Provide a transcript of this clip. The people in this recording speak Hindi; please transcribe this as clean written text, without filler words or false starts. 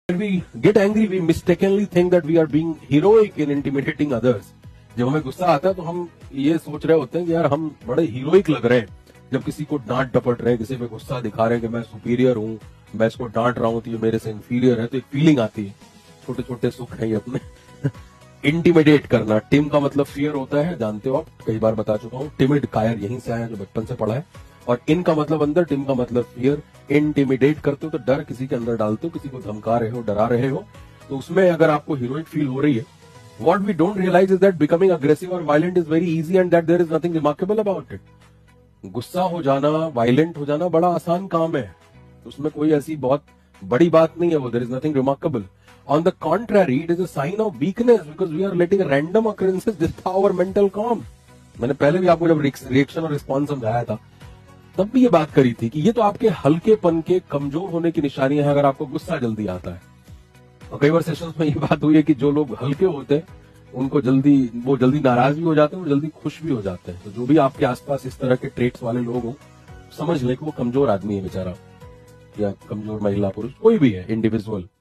When we get angry, we mistakenly think that we are being heroic in intimidating others. जब हमें गुस्सा आता है तो हम ये सोच रहे होते हैं कि यार हम बड़े हीरोइक लग रहे हैं जब किसी को डांट डपट रहे हैं, किसी पे गुस्सा दिखा रहे हैं कि मैं सुपीरियर हूँ, मैं इसको डांट रहा हूँ तो ये मेरे से इंफीरियर है, तो एक फीलिंग आती है। छोटे छोटे सुख है ये अपने। इंटिमिडेट करना, टिम का मतलब फियर होता है, जानते हो आप, कई बार बता चुका हूँ। टिमिड कायर यहीं से आया जो बचपन से पढ़ा है। और इन का मतलब अंदर, टिम का मतलब फियर। इंटिमिडेट करते हो तो डर किसी के अंदर डालते हो, किसी को धमका रहे हो, डरा रहे हो, तो उसमें अगर आपको हीरोइक फील हो रही है, what we don't realize is that becoming aggressive or violent is very easy and that there is nothing remarkable about it. गुस्सा हो जाना, वायलेंट हो जाना बड़ा आसान काम है, उसमें कोई ऐसी बहुत बड़ी बात नहीं है वो, there is nothing remarkable. On the contrary, it is a sign of weakness because we are letting random occurrences disturb our mental calm. मैंने पहले भी आपको जब रिएक्शन और रिस्पॉन्स समझाया था तब भी ये बात करी थी कि ये तो आपके हल्केपन के, कमजोर होने की निशानियां है अगर आपको गुस्सा जल्दी आता है। और कई बार सेशंस में ये बात हुई है कि जो लोग हल्के होते हैं उनको जल्दी नाराज भी हो जाते हैं और जल्दी खुश भी हो जाते हैं। तो जो भी आपके आसपास इस तरह के ट्रेट्स वाले लोग हो, समझ ले कि वो कमजोर आदमी है बेचारा, या कमजोर महिला पुरुष कोई भी है, इंडिविजुअल।